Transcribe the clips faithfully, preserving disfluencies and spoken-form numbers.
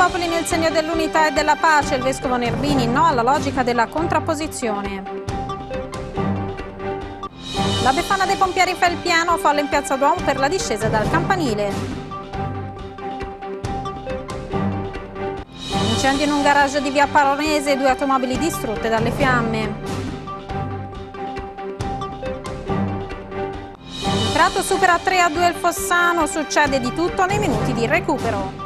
Popoli nel segno dell'unità e della pace, il vescovo Nerbini no alla logica della contrapposizione. La Befana dei Pompieri fa il piano, folla in Piazza Duomo per la discesa dal campanile. Incendio in un garage di via Paronese, due automobili distrutte dalle fiamme. Il Prato supera tre a due il Fossano, succede di tutto nei minuti di recupero.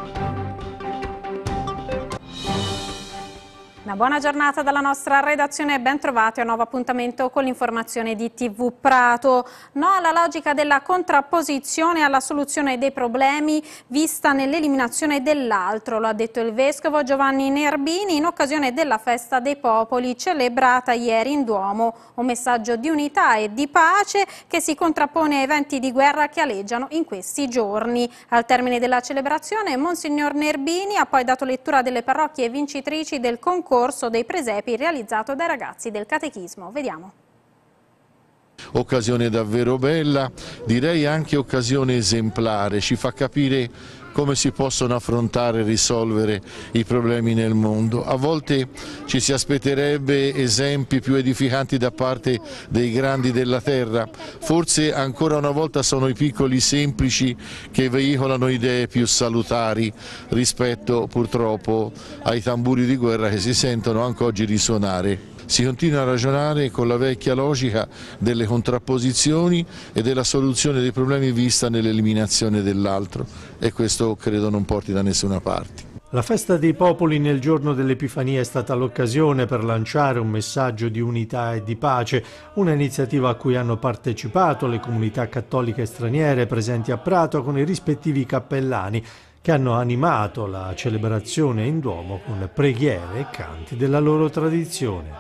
Una buona giornata dalla nostra redazione e ben trovati a un nuovo appuntamento con l'informazione di tivù Prato. No alla logica della contrapposizione alla soluzione dei problemi vista nell'eliminazione dell'altro, lo ha detto il vescovo Giovanni Nerbini in occasione della Festa dei Popoli celebrata ieri in Duomo. Un messaggio di unità e di pace che si contrappone ai venti di guerra che aleggiano in questi giorni. Al termine della celebrazione Monsignor Nerbini ha poi dato lettura delle parrocchie vincitrici del concorso corso dei presepi realizzato dai ragazzi del catechismo. Vediamo. Occasione davvero bella, direi anche occasione esemplare, ci fa capire come si possono affrontare e risolvere i problemi nel mondo. A volte ci si aspetterebbe esempi più edificanti da parte dei grandi della terra, forse ancora una volta sono i piccoli semplici che veicolano idee più salutari rispetto purtroppo ai tamburi di guerra che si sentono anche oggi risuonare. Si continua a ragionare con la vecchia logica delle contrapposizioni e della soluzione dei problemi vista nell'eliminazione dell'altro e questo credo non porti da nessuna parte. La Festa dei Popoli nel giorno dell'Epifania è stata l'occasione per lanciare un messaggio di unità e di pace, un'iniziativa a cui hanno partecipato le comunità cattoliche straniere presenti a Prato con i rispettivi cappellani, che hanno animato la celebrazione in Duomo con preghiere e canti della loro tradizione.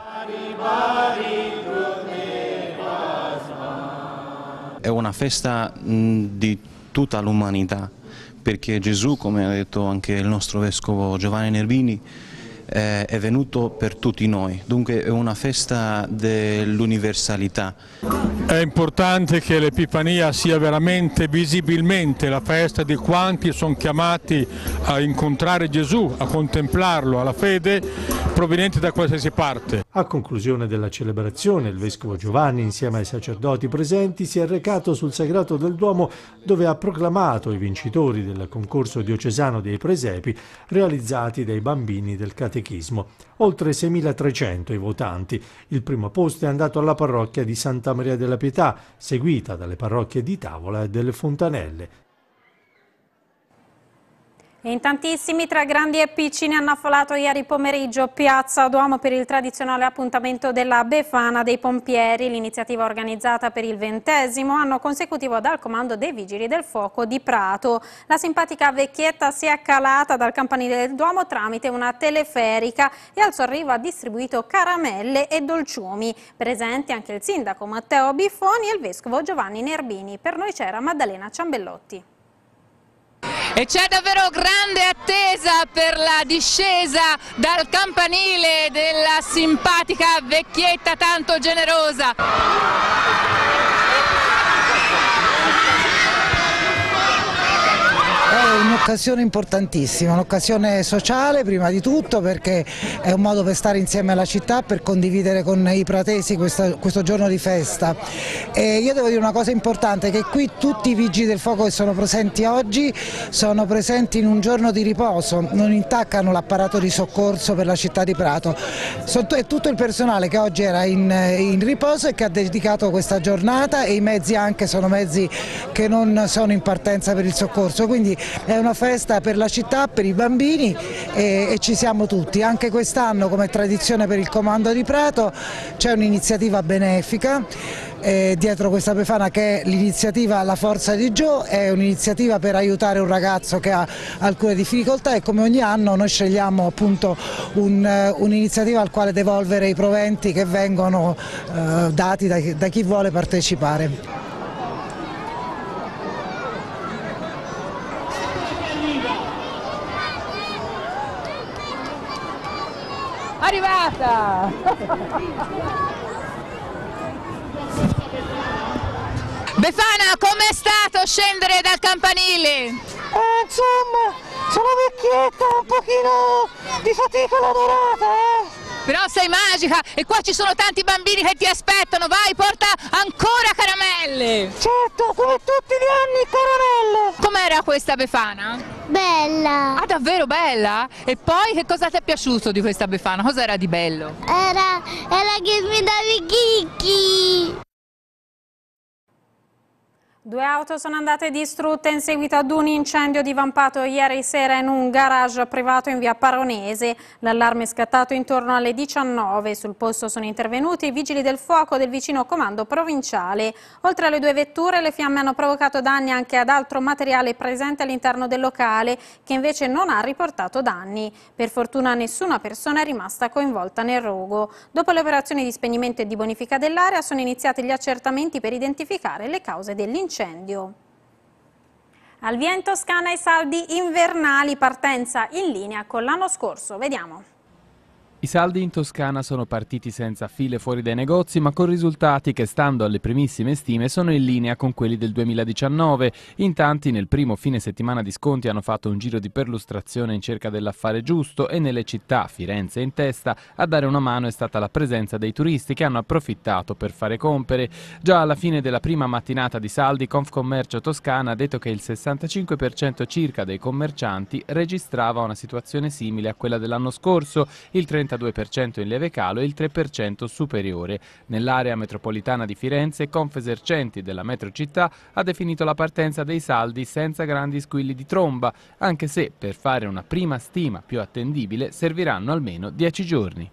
È una festa di tutta l'umanità, perché Gesù, come ha detto anche il nostro vescovo Giovanni Nerbini, è venuto per tutti noi, dunque è una festa dell'universalità. È importante che l'Epifania sia veramente visibilmente la festa di quanti sono chiamati a incontrare Gesù, a contemplarlo, alla fede proveniente da qualsiasi parte. A conclusione della celebrazione, il vescovo Giovanni, insieme ai sacerdoti presenti, si è recato sul Sagrato del Duomo dove ha proclamato i vincitori del concorso diocesano dei presepi realizzati dai bambini del catechismo. Oltre seimilatrecento i votanti. Il primo posto è andato alla parrocchia di Santa Maria della Pietà, seguita dalle parrocchie di Tavola e delle Fontanelle. In tantissimi tra grandi e piccini hanno affollato ieri pomeriggio Piazza Duomo per il tradizionale appuntamento della Befana dei Pompieri, l'iniziativa organizzata per il ventesimo anno consecutivo dal comando dei Vigili del Fuoco di Prato. La simpatica vecchietta si è calata dal campanile del Duomo tramite una teleferica e al suo arrivo ha distribuito caramelle e dolciumi. Presenti anche il sindaco Matteo Biffoni e il vescovo Giovanni Nerbini. Per noi c'era Maddalena Ciambellotti. E c'è davvero grande attesa per la discesa dal campanile della simpatica vecchietta tanto generosa. È un'occasione importantissima, un'occasione sociale prima di tutto perché è un modo per stare insieme alla città, per condividere con i pratesi questo, questo giorno di festa. E io devo dire una cosa importante, che qui tutti i vigili del fuoco che sono presenti oggi sono presenti in un giorno di riposo, non intaccano l'apparato di soccorso per la città di Prato. È tutto il personale che oggi era in, in riposo e che ha dedicato questa giornata e i mezzi anche sono mezzi che non sono in partenza per il soccorso, quindi è una festa per la città, per i bambini e, e ci siamo tutti. Anche quest'anno, come tradizione per il comando di Prato, c'è un'iniziativa benefica eh, dietro questa Befana che è l'iniziativa La Forza di Gio, è un'iniziativa per aiutare un ragazzo che ha alcune difficoltà e come ogni anno noi scegliamo appunto un'iniziativa un al quale devolvere i proventi che vengono eh, dati da, da chi vuole partecipare. Arrivata! Befana, com'è stato scendere dal campanile? Eh, insomma, Sono vecchietta, un pochino di fatica lavorata, eh? Però sei magica e qua ci sono tanti bambini che ti aspettano, vai, porta ancora caramelle! Certo, come tutti gli anni caramelle! Com'era questa Befana? Bella! Ah, davvero bella? E poi che cosa ti è piaciuto di questa Befana? Cos'era di bello? Era, era che mi davi chicchi! Due auto sono andate distrutte in seguito ad un incendio divampato ieri sera in un garage privato in via Paronese. L'allarme è scattato intorno alle diciannove. Sul posto sono intervenuti i vigili del fuoco del vicino comando provinciale. Oltre alle due vetture, le fiamme hanno provocato danni anche ad altro materiale presente all'interno del locale, che invece non ha riportato danni. Per fortuna nessuna persona è rimasta coinvolta nel rogo. Dopo le operazioni di spegnimento e di bonifica dell'area sono iniziati gli accertamenti per identificare le cause dell'incendio. Al via in Toscana i saldi invernali, partenza in linea con l'anno scorso. Vediamo. I saldi in Toscana sono partiti senza file fuori dai negozi, ma con risultati che, stando alle primissime stime, sono in linea con quelli del duemiladiciannove. In tanti nel primo fine settimana di sconti hanno fatto un giro di perlustrazione in cerca dell'affare giusto e nelle città, Firenze in testa, a dare una mano è stata la presenza dei turisti che hanno approfittato per fare compere. Già alla fine della prima mattinata di saldi, Confcommercio Toscana ha detto che il sessantacinque per cento circa dei commercianti registrava una situazione simile a quella dell'anno scorso, il trentadue per cento in lieve calo e il tre per cento superiore. Nell'area metropolitana di Firenze, Confesercenti della Metrocittà ha definito la partenza dei saldi senza grandi squilli di tromba, anche se per fare una prima stima più attendibile serviranno almeno dieci giorni.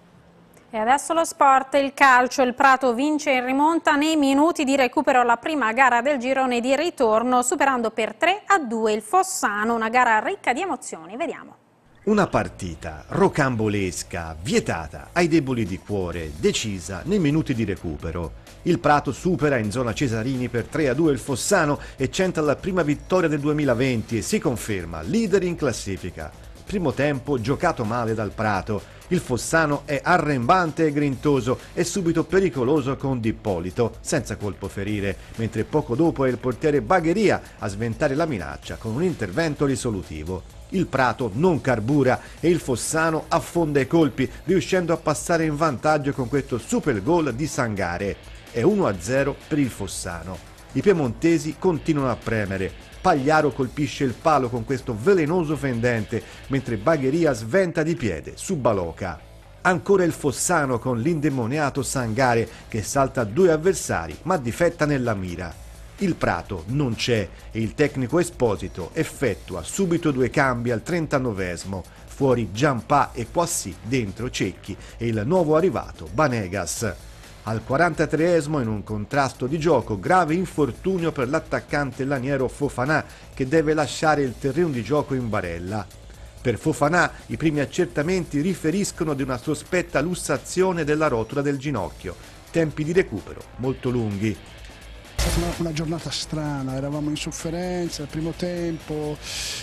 E adesso lo sport, il calcio, il Prato vince in rimonta nei minuti di recupero alla prima gara del girone di ritorno, superando per tre a due il Fossano, una gara ricca di emozioni. Vediamo. Una partita rocambolesca, vietata ai deboli di cuore, decisa nei minuti di recupero. Il Prato supera in zona Cesarini per tre a due il Fossano e centra la prima vittoria del duemilaventi e si conferma leader in classifica. Primo tempo giocato male dal Prato. Il Fossano è arrembante e grintoso e subito pericoloso con D'Ippolito, senza colpo ferire, mentre poco dopo è il portiere Bagheria a sventare la minaccia con un intervento risolutivo. Il Prato non carbura e il Fossano affonda i colpi, riuscendo a passare in vantaggio con questo super gol di Sangare. È uno a zero per il Fossano. I piemontesi continuano a premere. Pagliaro colpisce il palo con questo velenoso fendente, mentre Bagheria sventa di piede su Baloca. Ancora il Fossano con l'indemoniato Sangare che salta due avversari ma difetta nella mira. Il Prato non c'è e il tecnico Esposito effettua subito due cambi al trentanovesimo, fuori Giampà e Poissy, dentro Cecchi e il nuovo arrivato Banegas. Al quarantatreesimo, in un contrasto di gioco, grave infortunio per l'attaccante laniero Fofanà che deve lasciare il terreno di gioco in barella. Per Fofanà i primi accertamenti riferiscono di una sospetta lussazione della rotura del ginocchio, tempi di recupero molto lunghi. È stata una, una giornata strana, eravamo in sofferenza al primo tempo,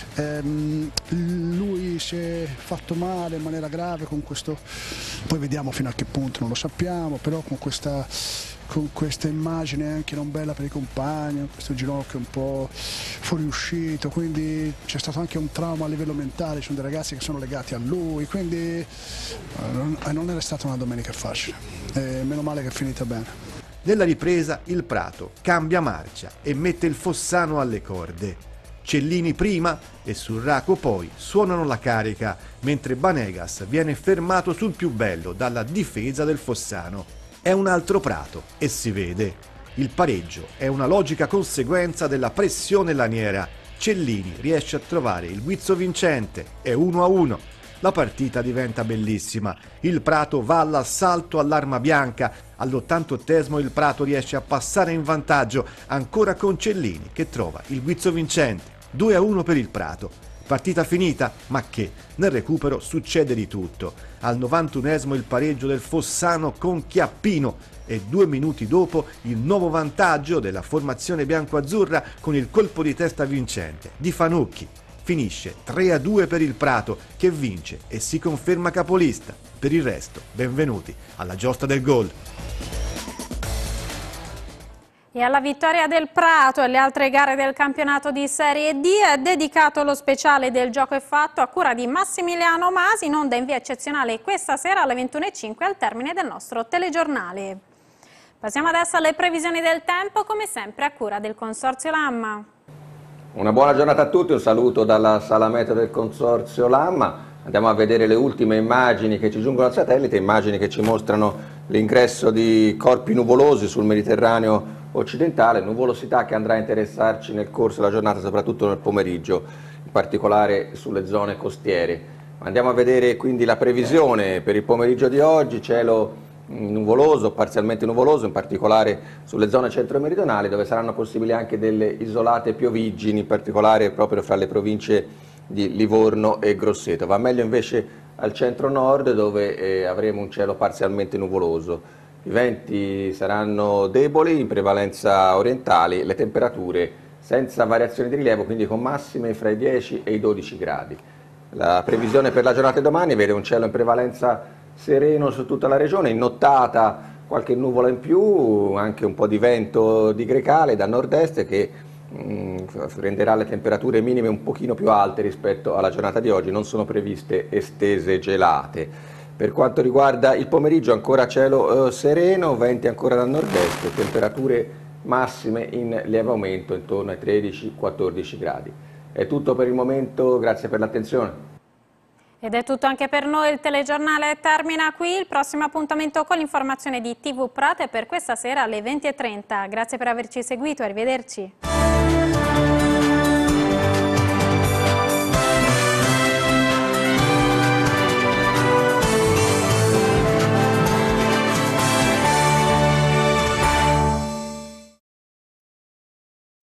ehm, lui si è fatto male in maniera grave con questo, poi vediamo fino a che punto, non lo sappiamo, però con questa, con questa immagine anche non bella per i compagni, questo ginocchio un po' fuoriuscito, quindi c'è stato anche un trauma a livello mentale, ci sono dei ragazzi che sono legati a lui, quindi eh, non, non era stata una domenica facile, eh, meno male che è finita bene. Nella ripresa il Prato cambia marcia e mette il Fossano alle corde. Cellini prima e Surraco poi suonano la carica, mentre Banegas viene fermato sul più bello dalla difesa del Fossano. È un altro Prato e si vede. Il pareggio è una logica conseguenza della pressione laniera. Cellini riesce a trovare il guizzo vincente, è uno a uno. La partita diventa bellissima, il Prato va all'assalto all'arma bianca, all'ottantottesimo il Prato riesce a passare in vantaggio, ancora con Cellini che trova il guizzo vincente, due a uno per il Prato. Partita finita, ma che nel recupero succede di tutto. Al novantunesimo il pareggio del Fossano con Chiappino e due minuti dopo il nuovo vantaggio della formazione bianco-azzurra con il colpo di testa vincente di Fanucchi. Finisce tre a due per il Prato che vince e si conferma capolista. Per il resto, benvenuti alla giostra del gol. E alla vittoria del Prato e alle altre gare del campionato di Serie D è dedicato lo speciale del Gioco è Fatto a cura di Massimiliano Masi, in onda in via eccezionale questa sera alle ventuno e cinque al termine del nostro telegiornale. Passiamo adesso alle previsioni del tempo, come sempre a cura del Consorzio Lamma. Una buona giornata a tutti, un saluto dalla sala meteo del Consorzio Lamma. Andiamo a vedere le ultime immagini che ci giungono al satellite, immagini che ci mostrano l'ingresso di corpi nuvolosi sul Mediterraneo occidentale, nuvolosità che andrà a interessarci nel corso della giornata, soprattutto nel pomeriggio, in particolare sulle zone costiere. Andiamo a vedere quindi la previsione per il pomeriggio di oggi, cielo nuvoloso, parzialmente nuvoloso, in particolare sulle zone centro-meridionali, dove saranno possibili anche delle isolate pioviggini, in particolare proprio fra le province di Livorno e Grosseto. Va meglio invece al centro-nord, dove eh, avremo un cielo parzialmente nuvoloso. I venti saranno deboli, in prevalenza orientali, le temperature senza variazioni di rilievo, quindi con massime fra i dieci e i dodici gradi. La previsione per la giornata di domani vede un cielo in prevalenza sereno su tutta la regione, in nottata qualche nuvola in più, anche un po' di vento di grecale da nord-est che mh, renderà le temperature minime un pochino più alte rispetto alla giornata di oggi, non sono previste estese gelate. Per quanto riguarda il pomeriggio ancora cielo eh, sereno, venti ancora dal nord-est, temperature massime in lieve aumento intorno ai tredici quattordici gradi. È tutto per il momento, grazie per l'attenzione. Ed è tutto anche per noi, il telegiornale termina qui, il prossimo appuntamento con l'informazione di T V Prato è per questa sera alle venti e trenta. Grazie per averci seguito, arrivederci.